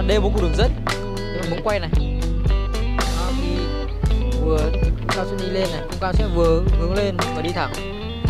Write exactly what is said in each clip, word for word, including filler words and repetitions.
đây là một cục đường dẫn, đây là muốn quay này. Đó, thì vừa cao sẽ đi lên này, cung cao sẽ vừa hướng lên và đi thẳng.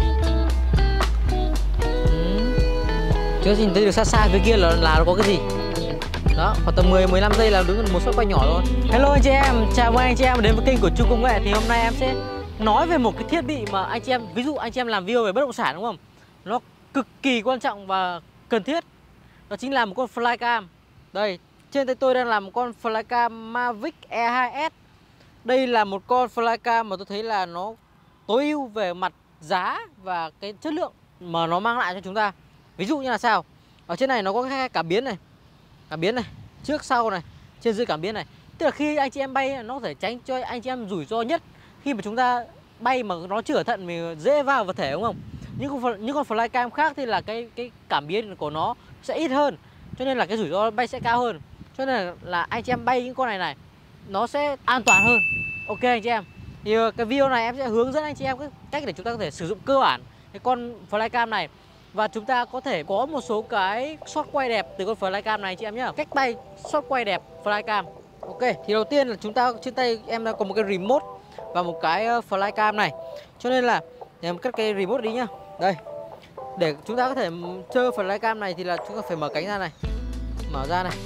Ừ. Chứ nhìn thấy được xa xa phía kia là là nó có cái gì. Đó, khoảng tầm mười mười lăm giây là đứng một shot quay nhỏ thôi. Hello anh chị em, chào mừng anh chị em đến với kênh của Chu Công Nghệ. Thì hôm nay em sẽ nói về một cái thiết bị mà anh chị em, ví dụ anh chị em làm video về bất động sản đúng không? Nó cực kỳ quan trọng và cần thiết. Đó chính là một con flycam. Đây, trên tay tôi đang là một con flycam Mavic E hai S. Đây là một con flycam mà tôi thấy là nó tối ưu về mặt giá và cái chất lượng mà nó mang lại cho chúng ta. Ví dụ như là sao? Ở trên này nó có cái cảm biến này, cảm biến này, trước sau này, trên dưới cảm biến này. Tức là khi anh chị em bay nó có thể tránh cho anh chị em rủi ro nhất. Khi mà chúng ta bay mà nó chưa cẩn thận mình dễ vào vật thể đúng không? Những con những con flycam khác thì là cái cái cảm biến của nó sẽ ít hơn, cho nên là cái rủi ro bay sẽ cao hơn. Cho nên là, là anh chị em bay những con này này nó sẽ an toàn hơn. Ok anh chị em. Thì cái video này em sẽ hướng dẫn anh chị em cái cách để chúng ta có thể sử dụng cơ bản cái con flycam này. Và chúng ta có thể có một số cái shot quay đẹp từ con flycam này anh chị em nhé. Cách bay shot quay đẹp flycam. Ok, thì đầu tiên là chúng ta trên tay em đang có một cái remote và một cái flycam này. Cho nên là em cắt cái remote đi nhá. Đây. Để chúng ta có thể chơi flycam này thì là chúng ta phải mở cánh ra này. Mở ra này.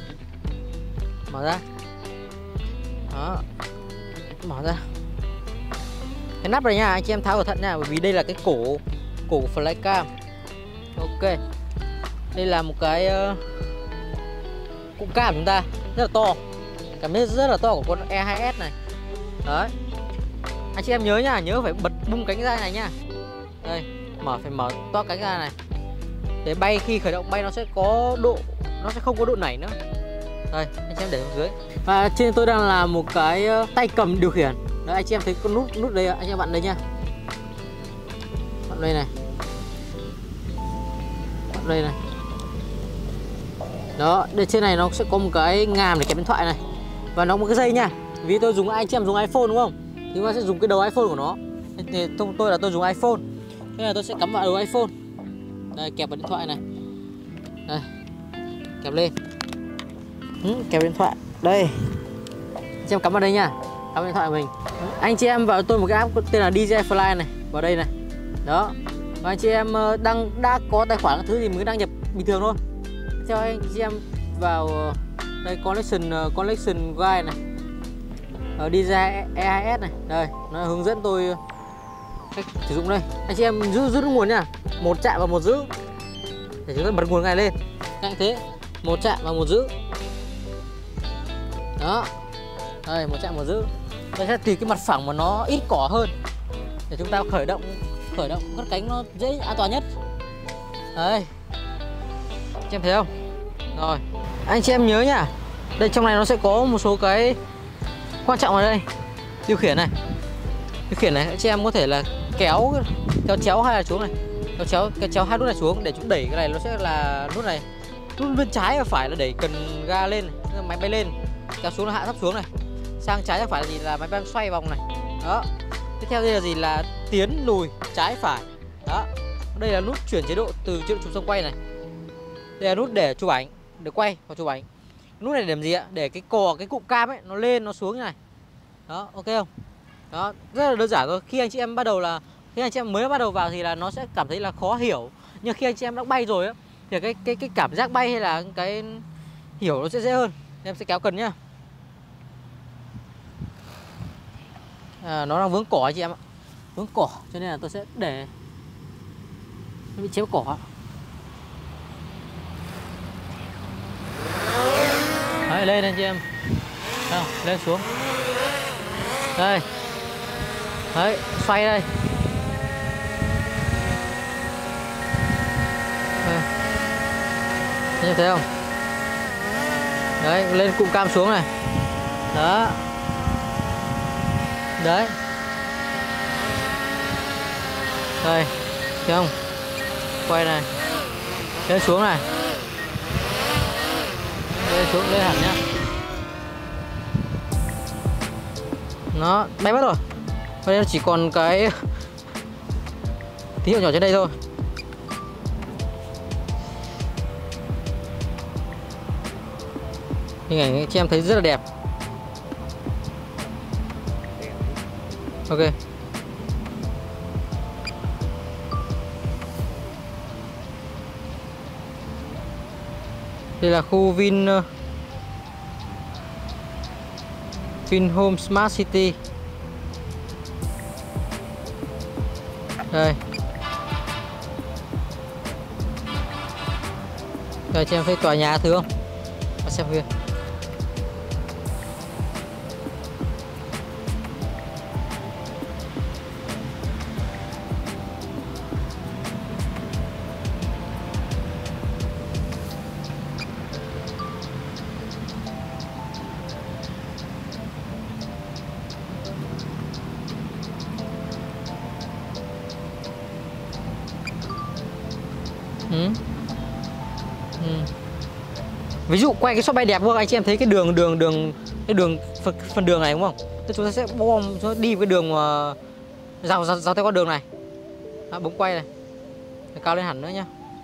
Mở ra. Đó. Mở ra. Cái nắp này nha, anh chị em tháo cẩn thận nha, bởi vì đây là cái cổ cổ flycam. Ok. Đây là một cái uh, cụm cam của chúng ta rất là to. Cảm giác rất là to của con E hai S này. Đấy. Anh chị em nhớ nha, nhớ phải bật bung cánh ra này nha. Đây, mở phải mở to cánh ra này. Để bay khi khởi động bay nó sẽ có độ, nó sẽ không có độ nảy nữa. Đây, anh chị em để xuống dưới. Và trên tôi đang là một cái tay cầm điều khiển. Đấy, anh chị em thấy con nút nút đây, anh chị em vặn đây nha. Vặn đây này. Vặn đây này. Đó, đây trên này nó sẽ có một cái ngàm để kẹp điện thoại này. Và nó có một cái dây nha. Vì tôi dùng, anh chị em dùng iPhone đúng không? Thì chúng ta sẽ dùng cái đầu iPhone của nó. Thì tôi là tôi dùng iPhone. Thế là tôi sẽ cắm vào đầu iPhone. Đây, kẹp vào điện thoại này. Đây. Kẹp lên. Ừ, kẹp điện thoại. Đây. Anh chị em cắm vào đây nha. Cắm điện thoại của mình. Anh chị em vào tôi một cái app tên là đê gi Fly này, vào đây này. Đó. Và anh chị em đang đã có tài khoản các thứ thì mình đăng nhập bình thường thôi. Theo anh chị em vào đây collection collection guide này. Ở đê gi E hai S này. Đây, nó hướng dẫn tôi cách sử dụng đây. Anh chị em giữ giữ nguồn nha. Một chạm và một giữ. Để chúng ta bật nguồn này lên. Như thế. Một chạm và một giữ. Đó. Đây, một chạm một giữ. Đây sẽ tùy cái mặt phẳng mà nó ít cỏ hơn để chúng ta khởi động khởi động cất cánh nó dễ an toàn nhất. Đây. Anh chị em thấy không? Rồi. Anh chị em nhớ nhá. Đây trong này nó sẽ có một số cái quan trọng ở đây. Điều khiển này. Điều khiển này anh chị em có thể là kéo kéo chéo hai là xuống này. Kéo chéo kéo chéo hai nút này xuống để chúng đẩy cái này nó sẽ là nút này. Nút bên trái và phải là đẩy cần ga lên, máy bay lên. Kéo xuống là hạ thấp xuống này. Sang trái phải là gì là máy bay xoay vòng này. Đó. Tiếp theo đây là gì là tiến lùi trái phải. Đó. Đây là nút chuyển chế độ từ chế độ chụp xoay quay này. Đây là nút để chụp ảnh, để quay và chụp ảnh. Nút này để làm gì ạ? Để cái cò cái cụm cam ấy nó lên nó xuống như này. Đó, ok không? Đó, rất là đơn giản thôi. Khi anh chị em bắt đầu là khi anh chị em mới bắt đầu vào thì là nó sẽ cảm thấy là khó hiểu. Nhưng khi anh chị em đã bay rồi á thì cái cái cái cảm giác bay hay là cái hiểu nó sẽ dễ hơn. Em sẽ kéo cần nhá. À, nó đang vướng cỏ anh chị em ạ. Vướng cỏ cho nên là tôi sẽ để nó bị chéo cỏ. Đấy, lên anh chị em. Đâu, lên xuống. Đây. Đấy, xoay đây. Đây. Thấy thấy không? Đấy, lên cụm cam xuống này. Đó. Đấy. Đây, thấy không? Quay này. Lên xuống này. Lên xuống, lên hẳn nhá. Nó bay mất rồi. Bây giờ chỉ còn cái tín hiệu nhỏ trên đây thôi. Hình ảnh chị em thấy rất là đẹp. Ok. Đây là khu Vin Vinhome Smart City. Đây. Đây chị em thấy tòa nhà thứ không? Và xem kia. Ừ. Ừ. Ví dụ quay cái shot bay đẹp luôn, anh chị em thấy cái đường đường đường cái đường phần, phần đường này đúng không? Thế chúng ta sẽ bom chúng ta đi cái đường uh, dọc dọc dọc theo con đường này. Đó, bấm quay này. Để cao lên hẳn nữa nhá.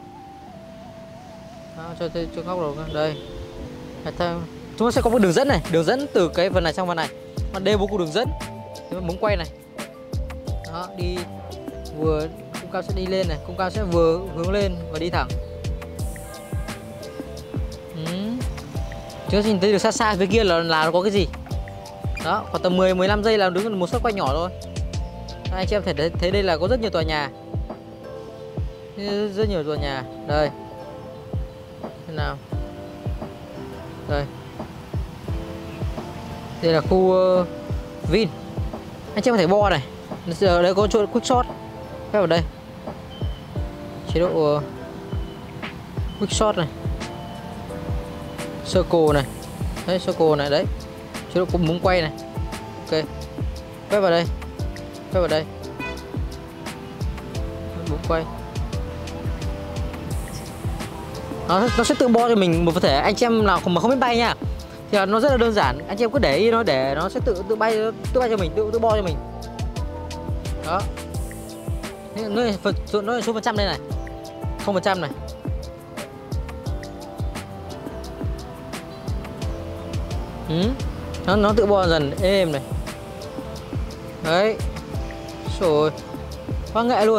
Đó, cho cho góc đầu đây. Chúng ta sẽ có một đường dẫn này, đường dẫn từ cái phần này sang phần này. Còn đây bố cục đường dẫn. Thế bấm quay này. Đó, đi vừa cung cao sẽ đi lên này, cung cao sẽ vừa hướng lên và đi thẳng. Ừ. Chúng ta nhìn thấy được xa xa phía kia là là nó có cái gì. Đó, khoảng tầm mười mười lăm giây là đứng một shot quay nhỏ thôi. Anh chị em thể thấy đây là có rất nhiều tòa nhà. Rất nhiều tòa nhà. Đây. Thế nào? Đây. Đây là khu uh, Vin. Anh chị em có thể bo này. Đây có chỗ quick shot. Phép vào đây. Chế độ uh, quick shot này. Circle này. Đấy, circle này đấy. Chế độ cũng muốn quay này. Ok. Phép vào đây. Phép vào đây. Muốn quay. Nó, nó sẽ tự bo cho mình một thể. Anh chị em nào mà không biết bay nha thì nó rất là đơn giản, anh chị em cứ để ý nó để nó sẽ tự tự bay tự bay cho mình, tự tự bo cho mình. Đó. Nó nó là số phần trăm đây này. Không phần trăm này. Ừ. Nó nó tự bo dần êm này. Đấy. Rồi. Quá nghệ luôn.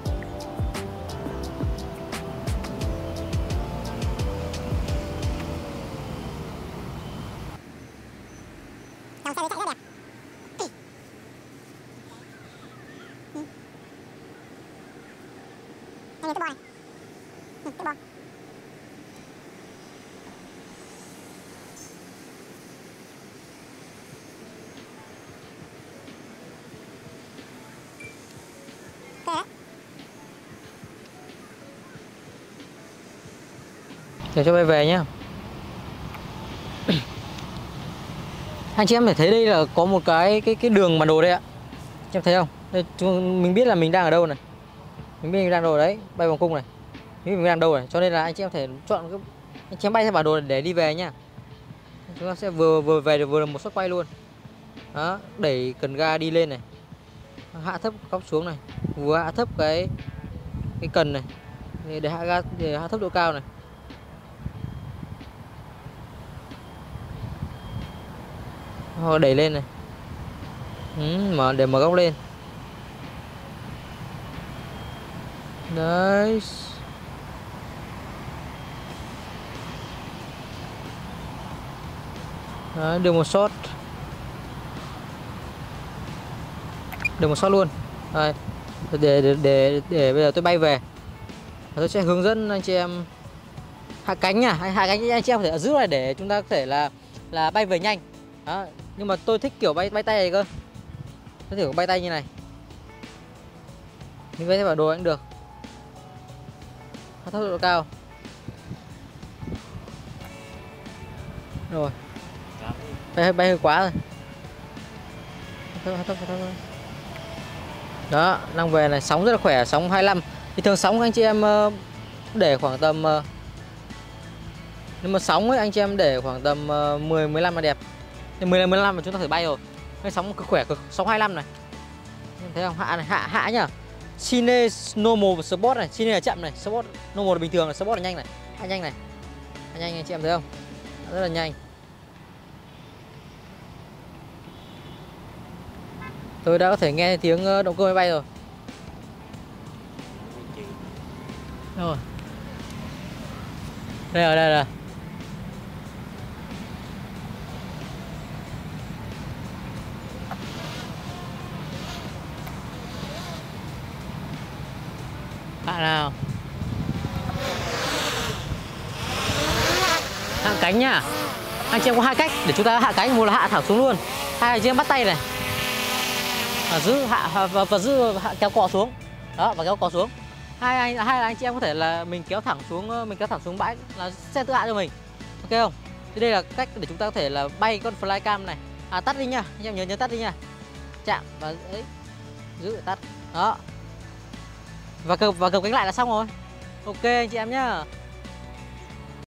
Để cho bay về nhá. Anh chị em thể thấy đây là có một cái cái cái đường bản đồ đây ạ. Chị em thấy không? Đây, mình biết là mình đang ở đâu này. Mình biết mình đang đâu đấy, bay vòng cung này. Mình biết mình đang đâu này, cho nên là anh chị em thể chọn cái anh chị em bay theo bản đồ để đi về nhá. Chúng ta sẽ vừa vừa về được vừa được một shot quay luôn. Đó, đẩy cần ga đi lên này. Hạ thấp góc xuống này, vừa hạ thấp cái cái cần này để hạ ga để hạ thấp độ cao này. Hoặc đẩy lên này. Ừ, mở để mở góc lên. Đấy. Đấy, được một shot. Được một shot luôn. Đây. Để, để để để bây giờ tôi bay về. Tôi sẽ hướng dẫn anh chị em hạ cánh nha. Hạ cánh anh chị em có thể giữ lại để chúng ta có thể là là bay về nhanh. Đó. Nhưng mà tôi thích kiểu bay bay tay này cơ. Tôi thử bay tay như này. Mình bay theo bản đồ cũng được. Hạ thấp độ cao. Rồi. Bay bay hơi quá rồi. Hạ thấp, hạ thấp, hạ thấp. Đó, đang về này, sóng rất là khỏe, sóng hai mươi lăm. Thì thường sóng anh chị em để khoảng tầm nhưng mà sóng ấy anh chị em để khoảng tầm mười mười lăm là đẹp. Thì mười mười lăm mà chúng ta thử bay rồi. Cái sóng cực khỏe cực, sóng hai mươi lăm này. Thấy không? Hạ này, hạ hạ nhá. Cine normal sport này, Cine là chậm này, sport normal là bình thường, là sport là nhanh này. Hạ nhanh này. Hạ nhanh anh chị em thấy không? Rất là nhanh. Tôi đã có thể nghe tiếng ờ, động cơ máy bay rồi. Rồi. Đây rồi, đây rồi. Hạ nào. Hạ cánh nhá. Anh chị em có hai cách để chúng ta hạ cánh, một là hạ thẳng xuống luôn, hai là chị em bắt tay này và giữ hạ và, và giữ hạ, kéo cò xuống đó và kéo cò xuống. Hai anh hai là anh chị em có thể là mình kéo thẳng xuống mình kéo thẳng xuống bãi là xe tự hạ cho mình, ok không? Thì đây là cách để chúng ta có thể là bay con flycam này. À tắt đi nha, anh em nhớ nhớ tắt đi nha. Chạm và ấy giữ tắt đó và cầm và cầm cánh lại là xong rồi. Ok anh chị em nhá.